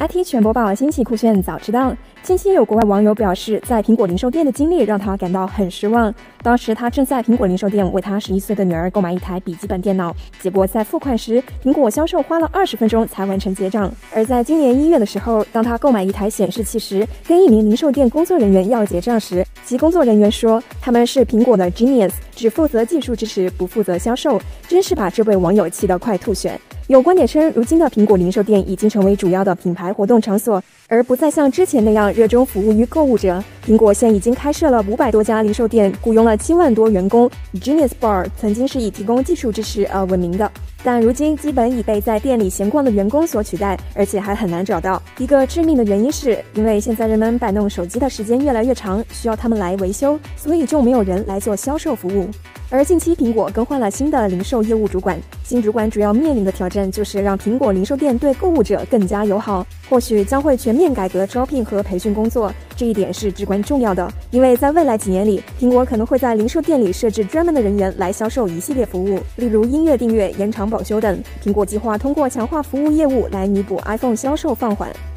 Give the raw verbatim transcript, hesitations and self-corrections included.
I T 全播报，新奇酷炫早知道。近期有国外网友表示，在苹果零售店的经历让他感到很失望。当时他正在苹果零售店为他十一岁的女儿购买一台笔记本电脑，结果在付款时，苹果销售花了二十分钟才完成结账。而在今年一月的时候，当他购买一台显示器时，跟一名零售店工作人员要结账时，其工作人员说他们是苹果的 Genius， 只负责技术支持，不负责销售，真是把这位网友气得快吐血。有观点称，如今的苹果零售店已经成为主要的品牌活动场所，而不再像之前那样热衷服务于购物者。苹果现已经开设了五百多家零售店，雇佣了七万多员工。Genius Bar 曾经是以提供技术支持而闻名的，但如今基本已被在店里闲逛的员工所取代，而且还很难找到。一个致命的原因是，因为现在人们摆弄手机的时间越来越长，需要他们来维修，所以就没有人来做销售服务。而近期苹果更换了新的零售业务主管，新主管主要面临的挑战就是让苹果零售店对购物者更加友好，或许将会全面改革招聘和培训工作，这一点是至关重要的，因为在未来几年里，苹果可能会在零售店里设置专门的人员来销售一系列服务，例如音乐订阅、延长保修等。苹果计划通过强化服务业务来弥补 iPhone 销售放缓。